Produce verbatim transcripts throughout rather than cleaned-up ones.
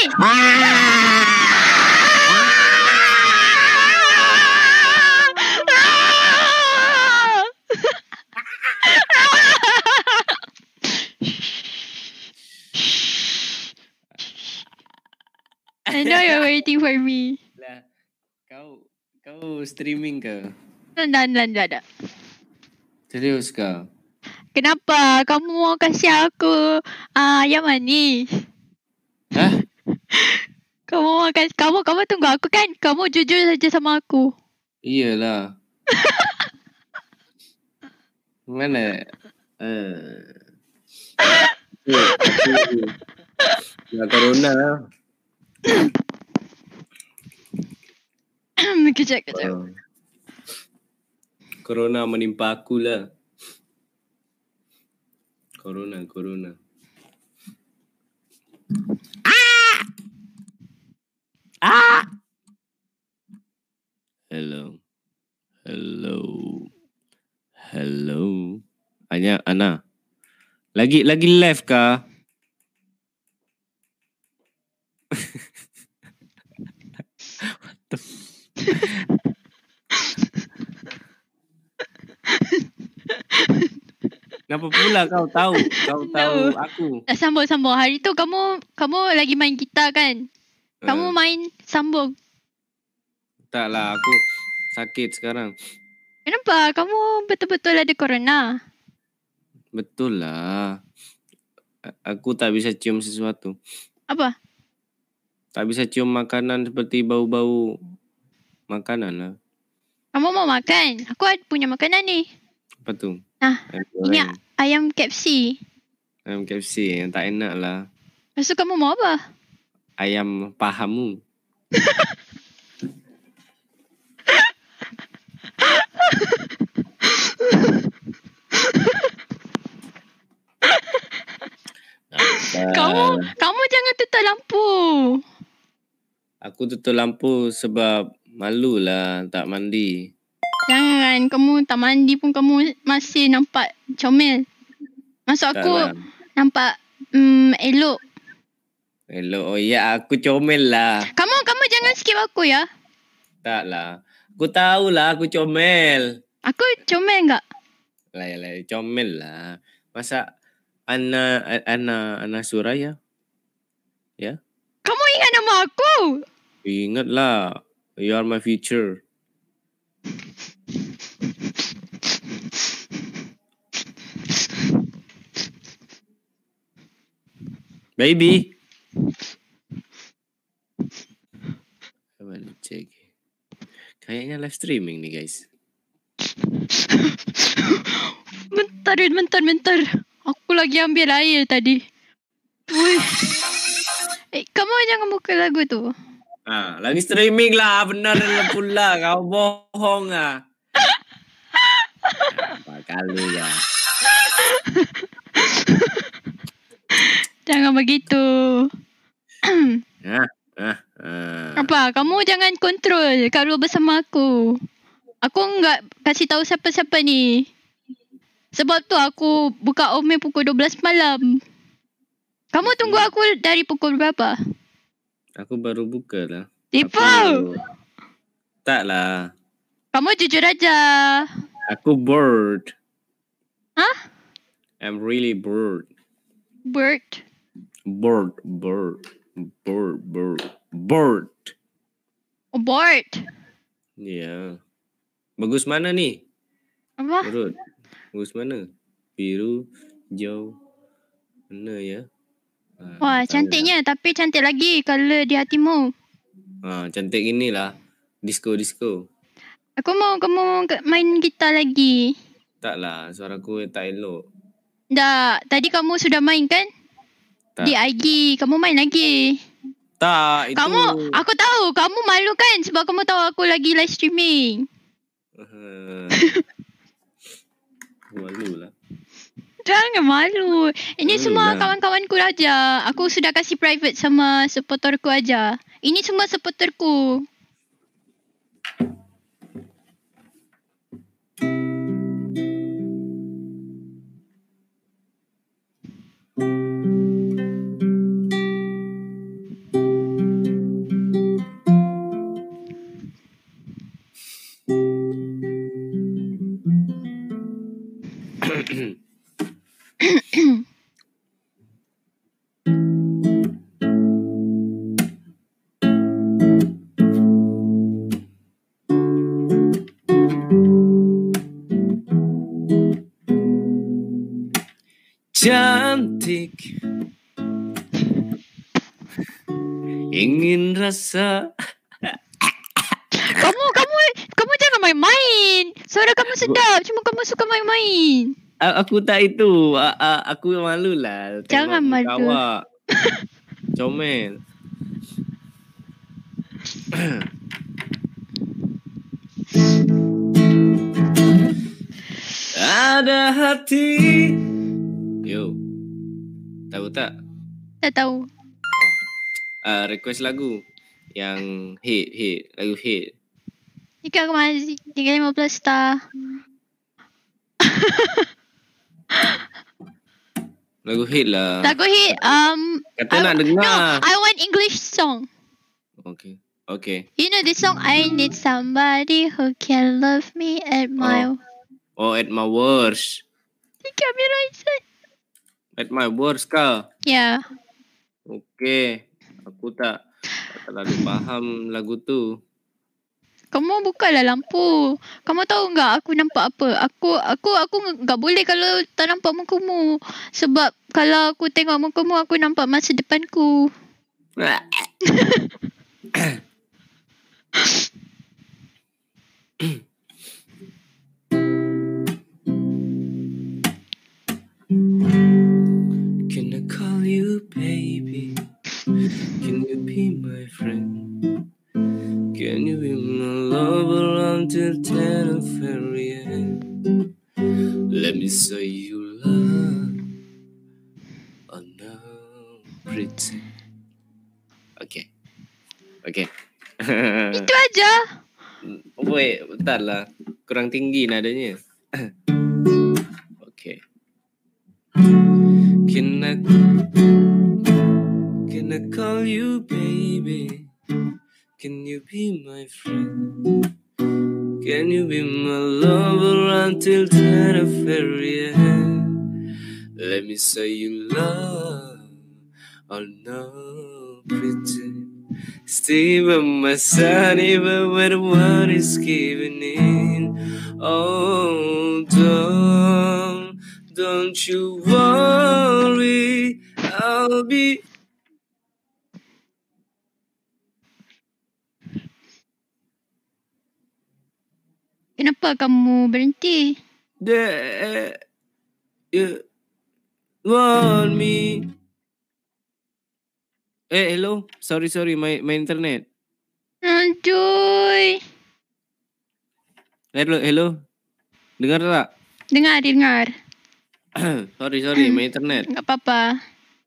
I know you're waiting for me. Lah, kau kau streaming ke? Dah, dah, dah, dah, dah. Serius kau? Kenapa? Kamu mau kasih aku uh, ayam manis? Hah? Kamu mau kasih, kamu, kamu tunggu aku kan? Kamu jujur saja sama aku. Iyalah. Mana? Uh, aku, nak corona lah. Kejap, kejap. Uh, corona menimpa aku lah. Corona, corona. Ah! Ah! Hello. Hello. Hello. Anya, Ana. Lagi lagi live kah? What the f- Kenapa pula kau tahu? Kau tahu No. aku. Dah sambung, sambung. Hari tu kamu kamu lagi main gitar kan? Kamu Uh, main sambung. taklah, aku sakit sekarang. Kenapa? Kamu betul-betul ada corona. Betul lah. A- Aku tak bisa cium sesuatu. Apa? Tak bisa cium makanan seperti bau-bau makanan lah. Kamu mau makan? Aku ada punya makanan ni. Apa tu? Nah, Ayam ini goreng. ayam K F C. Ayam K F C yang tak enak lah. Lepas tu kamu mau apa? Ayam pahamu. Kamu kamu jangan tutup lampu. Aku tutup lampu sebab malu lah tak mandi. Jangan, kamu tak mandi pun kamu masih nampak comel. Maksud aku Taklah. nampak um, elok. Elok. Oh ya, aku comel lah. Kamu kamu jangan skip aku ya. Taklah. Aku tahulah aku comel. Aku comel enggak? Lah, lah, comel lah. Masa Ana Ana Ana Suraya? Ya? Kamu ingat nama aku? Ingatlah. You are my future. Baby. Coba cek. Kayaknya live streaming nih guys. Bentar, bentar, bentar. Aku lagi ambil air tadi. Wih. Eh, kamu jangan buka lagu tu. Ah, lagi streaming lah. Benar pula. Kau bohong ah. Apa kali ya. Jangan begitu. Ah, ah, ah. Apa? Kamu jangan kontrol kalau bersama aku. Aku enggak kasih tahu siapa-siapa ni. Sebab tu aku buka email pukul dua belas malam. Kamu tunggu aku dari pukul berapa? Aku baru buka lah. Tipu. Aku... Taklah. Kamu jujur aja. Aku bored. Hah? I'm really bored. Bird. Bored, bored, bored, bored, bored. Oh, bored. Ya. Bagus mana ni? Apa? Urut. Bagus mana? Biru, hijau. Mana ya? Ha, Wah, tak cantiknya. Tapi cantik lagi colour di hatimu. Ha, cantik inilah. Disco, disco. Aku mau kamu main gitar lagi. Taklah, suaraku tak elok. Dah, tadi kamu sudah main kan? Tak. Di I G, kamu main lagi. Tak, itu. Kamu, aku tahu kamu malu kan sebab kamu tahu aku lagi live streaming. Uh, malu lah. Jangan malu. Ini Malu semua lah. kawan-kawanku aja. Aku sudah kasih private sama supporterku aja. Ini semua supporterku. cantik, ingin rasa. Kamu, kamu, kamu jangan main-main. Suara kamu sedap, cuma kamu suka main-main. A- Aku tak itu. A- a- Aku malu lah. Jangan tengok muka malu. awak. Comel. Ada hati. Yo. Tahu tak? Tak tahu. Uh, request lagu yang hit, hit. Lagu hit. Jika aku masih tiga lima belas star. Lagu hit lah. Lagu hit, um, Kata I, nak dengar. no, I want English song. Okay. Okay. You know this song, I need somebody who can love me at my... Oh, at my worst. Jika Miraizan. At my worst kah? Yeah. Okay. Aku tak, tak terlalu faham lagu tu. Kamu bukalah lampu. Kamu tahu enggak aku nampak apa? Aku aku aku enggak boleh kalau tak nampak mukamu. Sebab kalau aku tengok mukamu, aku nampak masa depanku. Can I call you baby? Can you be my friend? Can you be my lover until ten of every end? Let me say you love. Oh no, pretty. Okay. Okay. Itu aja. Wait, bentar lah. Kurang tinggi nadanya. Okay. Can I, can I call you baby? Can you be my friend? Can you be my lover until ten of every end? Let me say you love. Oh no, pretend. Stay by my side even when the world is giving in. Oh, don't, don't you worry, I'll be. Kenapa kamu berhenti? There, you want me. Eh, hello. Sorry, sorry. My, my internet. Aduh. Hello, hello. Dengar tak? Dengar, dengar. sorry, sorry. My internet. Enggak apa-apa.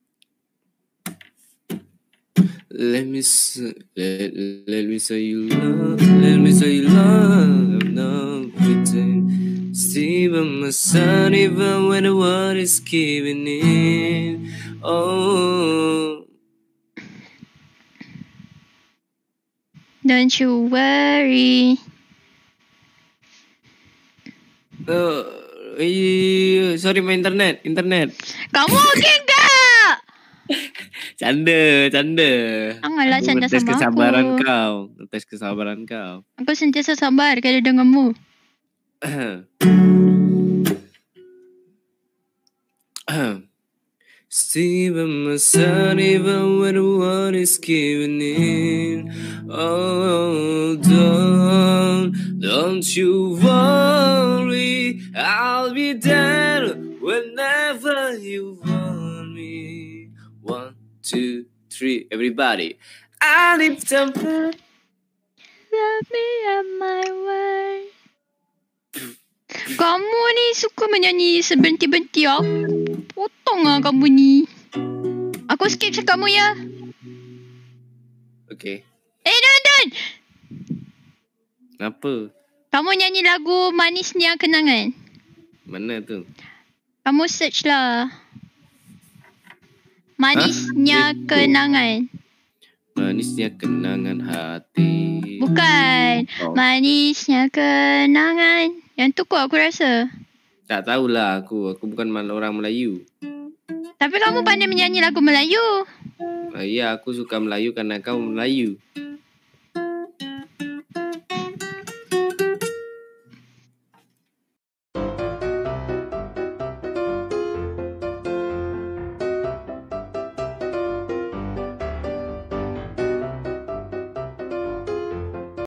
Let me say, let, let me say you love. Let me say you love. No pretend. Stay by my side even when the world is giving in. Oh. Don't you worry. Uh, eh, sorry, my internet, internet. Kamu okey enggak? Canda, canda. Janganlah canda Ngetes sama kesabaran aku. kau. Ngetes kesabaran kau. Aku sentiasa sabar kalau denganmu. Stay by my side even when the world is giving in. Oh, don't, don't you worry, I'll be there whenever you want me. One, two, three, everybody. I need somebody. Love me at my word. Kamu ni suka menyanyi seberhenti-berhenti. Aku potong lah kamu ni. Aku skip cakapmu ya. Okay. Eh, Don, Don. Kenapa? Kamu nyanyi lagu Manisnya Kenangan. Mana tu? Kamu search lah. Manisnya Huh? Kenangan. Manisnya kenangan hati. Bukan. Oh. Manisnya Kenangan. Yang tu kot aku rasa. Tak tahulah aku. Aku bukan orang Melayu. Tapi kamu pandai menyanyi lagu Melayu. Uh, ya, aku suka Melayu kerana kau Melayu.